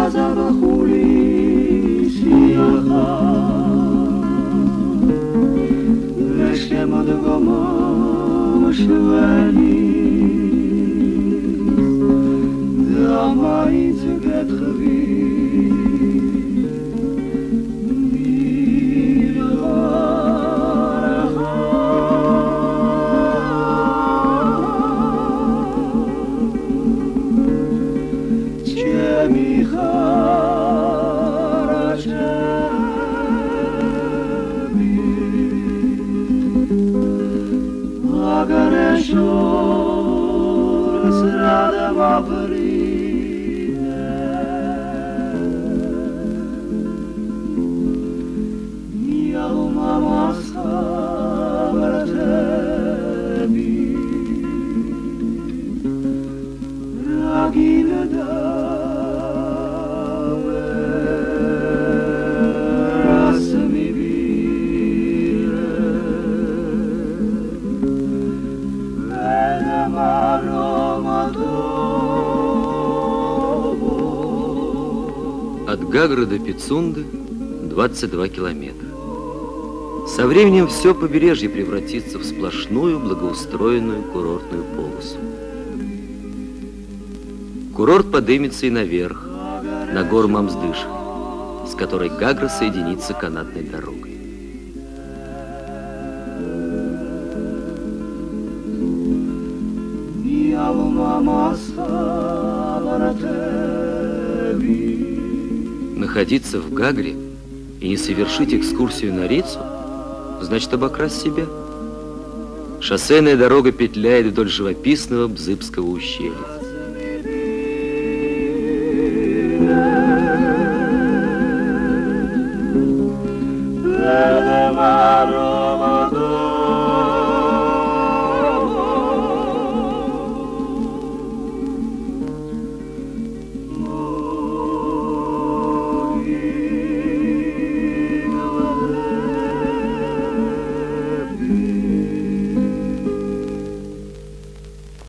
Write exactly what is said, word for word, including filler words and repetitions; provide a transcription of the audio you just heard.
запах улиц ехал, вешкем от дома швали, дома и цвет хви. От Гагры до Пицунды двадцать два километра. Со временем все побережье превратится в сплошную благоустроенную курортную полосу. Курорт поднимется и наверх, на гору Мамздыш, с которой Гагра соединится канатной дорогой. Находиться в Гагре и не совершить экскурсию на Рицу значит обокрасть себя. Шоссейная дорога петляет вдоль живописного Бзыбского ущелья.